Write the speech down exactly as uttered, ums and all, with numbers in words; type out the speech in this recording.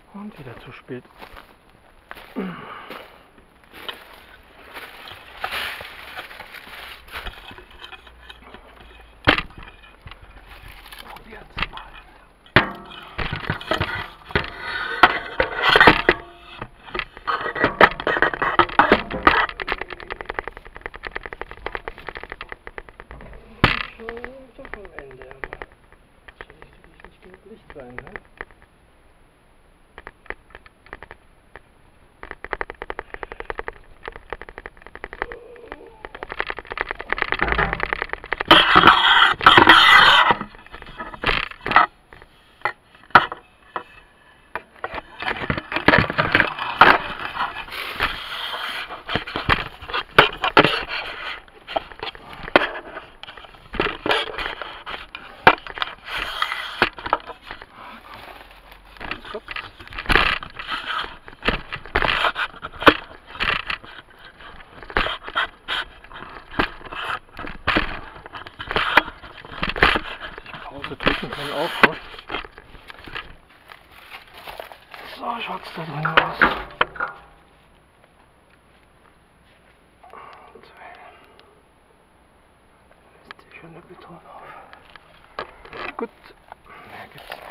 Und wieder zu spät. Probieren's mal. Schon doch am Ende, aber wahrscheinlich nicht genug Licht sein, ne? Drücken kann auch, ne? So schaut's da drin aus. Lässt sich schon der Beton auf. Gut, mehr gibt's nicht.